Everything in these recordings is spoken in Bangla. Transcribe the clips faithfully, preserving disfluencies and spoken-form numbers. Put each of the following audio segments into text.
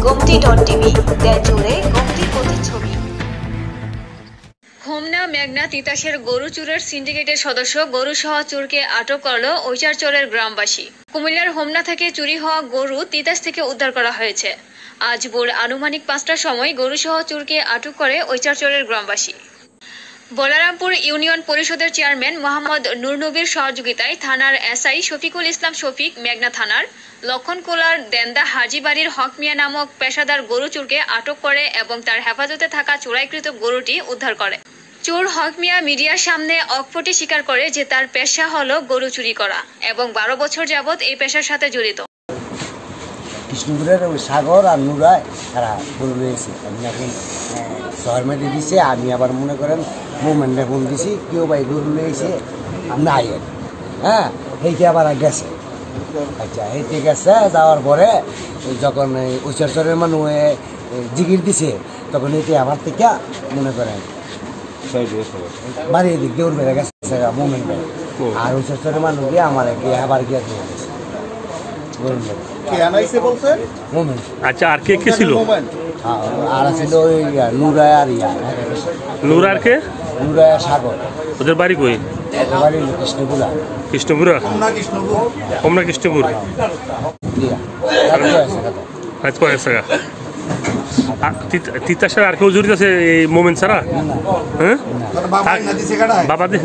গোমতী ডট টিভি, দেশ জুড়ে গোমতীর প্রতিচ্ছবি। হোমনা মেঘনা তিতাসের গরু চুরের সিন্ডিকেটের সদস্য গরুসহ চোরকে আটক করল ঐচারচরের গ্রামবাসী। কুমিল্লার হোমনা থেকে চুরি হওয়া গরু তিতাস থেকে উদ্ধার করা হয়েছে। আজ ভোর আনুমানিক পাঁচটার সময় গরুসহ চোরকে আটক করে ঐচারচরের গ্রামবাসী। বলারামপুর ইউনিয়ন পরিষদের চেয়ারম্যান মোহাম্মদ নুরনবীর সহযোগিতায় থানার এসআই শফিকুল ইসলাম শফিক মেঘনা থানার লক্ষণকোলার দেন্দা হাজিবাড়ির হক মিয়া নামক পেশাদার গরু চোরকে আটক করে এবং তার হেফাজতে থাকা চোরাইকৃত গরুটি উদ্ধার করে। চোর হক মিয়া মিডিয়ার সামনে অকপটে স্বীকার করে যে তার পেশা হলো গরু চুরি করা এবং বারো বছর যাবৎ এই পেশার সাথে জড়িত। কৃষ্ণপুরের ওই সাগর আর নুরায় তারা গরু রয়েছে। আমি এখন শহর মেটে দিছে, আমি আবার মনে করেন মোমেন্টে ফোন দিছি, কেউ ভাই গরু রয়েছে নাই, হ্যাঁ সেইটা আবার গেছে। আচ্ছা সেইটা গেছে, যাওয়ার পরে যখন ঐচারচরের মানুষ জিগির দিছে তখন এইটা আমার থেকে মনে করেন বাড়িয়ে দিক দৌড় বেড়ে গেছে মোমেন্টে, আর ঐচারচরের মানুষ গিয়ে আমার গিয়ে আবার গিয়ে দিয়ে গেছে। আচ্ছা, আর কে কে ছিল? আর ছিল ওই নুরায় আর ইয়া নুরা আর কে? নুরায় সাগর। ওদের বাড়ি কই? বাড়ি কৃষ্ণপুরা। কৃষ্ণপুরা? হোমনা কৃষ্ণপুর। আজ কয় টাকা? তিতাসের আর কেউ জড়িত আছে এই মোমেন্ট ছাড়া? হ্যাঁ, বাবা দিছে।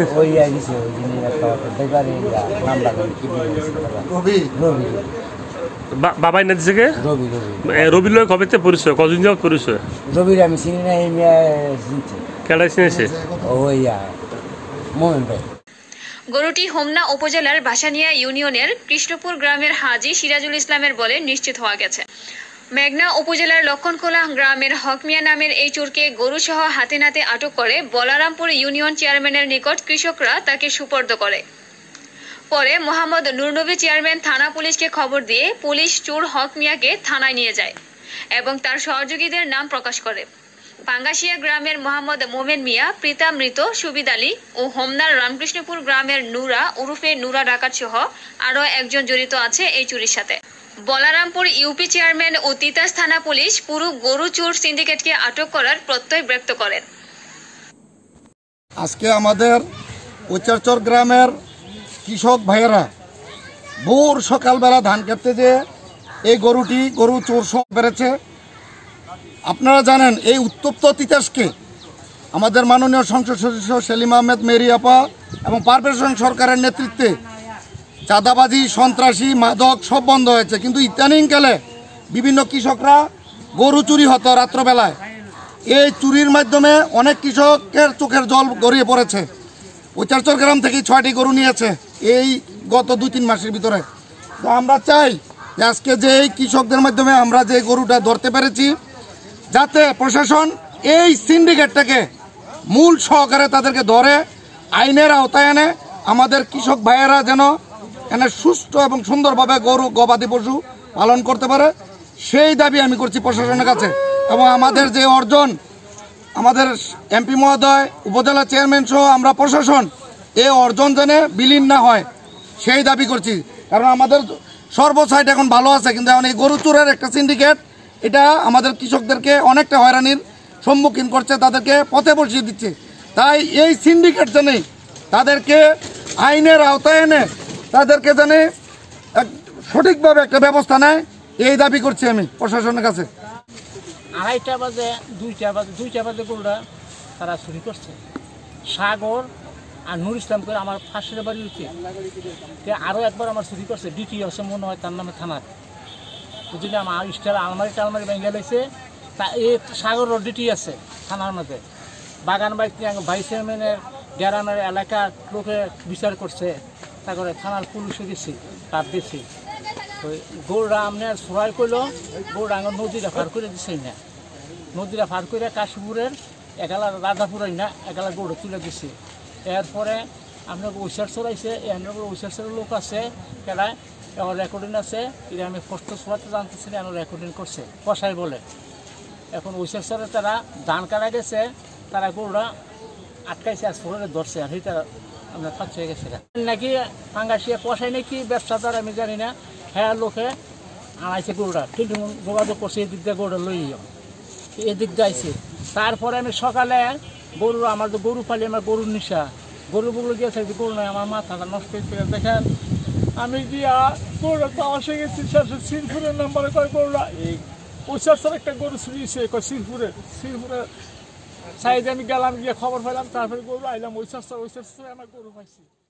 বাবাই না দিছে কে? রবি লয় কবে পরিচয়, কদিন যাবত পরিচয়? রবির আমি চিনি না, এই চিনছি। কেডাই চিনেছে? ওই মোমেন ভাই। গরুটি হোমনা উপজেলার ভাসানিয়া ইউনিয়নের কৃষ্ণপুর গ্রামের হাজী সিরাজুল ইসলামের বলে নিশ্চিত হওয়া গেছে। মেঘনা উপজেলার লক্ষণকোলা গ্রামের হক মিয়া নামের এই চোরকে গরুসহ হাতে নাতে আটক করে বলারামপুর ইউনিয়ন চেয়ারম্যানের নিকট কৃষকরা তাকে সুপর্দ করে। পরে মোহাম্মদ নুরনবী চেয়ারম্যান থানা পুলিশকে খবর দিয়ে পুলিশ চোর হক মিয়াকে থানায় নিয়ে যায় এবং তার সহযোগীদের নাম প্রকাশ করে। পাঙ্গাশিয়া গ্রামের মোহাম্মদ মোমেন মিয়া, প্রীতামৃত সুবিদ আলী ও হোমনার রামকৃষ্ণপুর গ্রামের নুরা ওরফে নুরা ডাকাত সহ আরও একজন জড়িত আছে এই চুরির সাথে। বলারামপুর ইউপি চেয়ারম্যান ও তিতাস থানা পুলিশ পুরো গরু চোর সিন্ডিকেটকে আটক করার প্রত্যয় ব্যক্ত করেন। আজকে আমাদের ঐচারচর গ্রামের কৃষক ভাইয়েরা ভোর সকালবেলা ধান কাটতে যে এই গরুটি গরু চোর সহ বেড়েছে। আপনারা জানেন এই উত্তপ্ত তিতাসকে আমাদের মাননীয় সংসদ সদস্য সেলিম আহমেদ মেরি আপা এবং পারভেজ সরকারের নেতৃত্বে চাঁদাবাজি, সন্ত্রাসী, মাদক সব বন্ধ হয়েছে, কিন্তু ইদানিংকালে বিভিন্ন কৃষকরা গরু চুরি হতো রাত্রবেলায়। এই চুরির মাধ্যমে অনেক কৃষকের চোখের জল গড়িয়ে পড়েছে। ঐচারচর গ্রাম থেকে ছয়টি গরু নিয়েছে এই গত দুই তিন মাসের ভিতরে। তো আমরা চাই যে আজকে যে এই কৃষকদের মাধ্যমে আমরা যে গরুটা ধরতে পেরেছি, যাতে প্রশাসন এই সিন্ডিকেটটাকে মূল সহকারে তাদেরকে ধরে আইনের আওতায় আনে, আমাদের কৃষক ভাইয়েরা যেন এখানে সুস্থ এবং সুন্দরভাবে গরু গবাদি পশু পালন করতে পারে, সেই দাবি আমি করছি প্রশাসনের কাছে। এবং আমাদের যে অর্জন, আমাদের এমপি মহোদয়, উপজেলা চেয়ারম্যান সহ আমরা প্রশাসন এই অর্জন যেন বিলীন না হয় সেই দাবি করছি। কারণ আমাদের সর্বসাইড এখন ভালো আছে, কিন্তু এখন এই গরু চোরের একটা সিন্ডিকেট এটা আমাদের কৃষকদেরকে অনেকটা হয়রানির সম্মুখীন করছে, তাদেরকে পথে বসিয়ে দিচ্ছে। তাই এই সিন্ডিকেট যেন তাদেরকে আইনের আওতায় এনে তাদেরকে যেন সঠিকভাবে একটা ব্যবস্থা নেয়, এই দাবি করছি আমি প্রশাসনের কাছে। আড়াইটা বাজে দুইটা বাজে দুইটা বাজে গরুটা তারা চুরি করছে। সাগর আর নুর ইসলাম করে আমার ফাঁসের বাড়ি উঠে আরও একবার আমার চুরি করছে। ডিটি আছে মনে হয় তার নামে থানার, বুঝলি আমার স্টার আলমারি টালমারি ভেঙে গেছে। তা এই সাগরও ডিটি আছে থানার মধ্যে। বাগান বাড়িতে ভাইস চেয়ারম্যানের গ্রামের এলাকার লোকে বিচার করছে, তারপরে থানার পুলিশে গেছি, তার দিয়েছি। ওই গৌড়া আপনার সবাই করলো গৌড়া আঙর নদীটা পার করে দিছে না, নদীটা পার করে কাশীপুরের একালা রাধাপুরাই না একালা গৌড়া তুলে দিছে। এরপরে আপনার ঐচার চড়াইছে, এর ঐচার চড়ার লোক আছে কেলায় এখন রেকর্ডিং আছে, এটা আমি ফার্স্ট সবাইতে জানতেছি না, এখন রেকর্ডিং করছে কষাই বলে। এখন ঐচার চড়ে তারা ধান কাটা গেছে, তারা গৌড়া আটকাইছে, আজ ফোরে ধরছে, আর সেইটা আপনার ফাঁস হয়ে গেছে নাকি পাঙ্গাসিয়া কষাই নাকি ব্যবসাদার আমি জানি না। হ্যাঁ লোকে আনাইছে গরুটা টেলিফোন যোগাযোগ করছে এদিক দিয়ে গরুটা লই এদিক দিয়ে আইছে। তারপরে আমি সকালে গরু আমার তো গরু পালি আমার গরুর নিশা গরুগুলো গিয়েছে গরু নয় আমার মাথাটা নষ্ট হয়ে দেখেন আমি গিয়া গরুটা তো আসে গেছি সিরপুরের নাম্বারে কয় গরুটা এই ওইসার একটা গরু চুরিয়েছে কয় সিরপুরের সিরপুরের সাইডে আমি গেলাম গিয়ে খবর পাইলাম তারপরে গরু আইলাম ওইসার ওইসার আমার গরু পাইছি।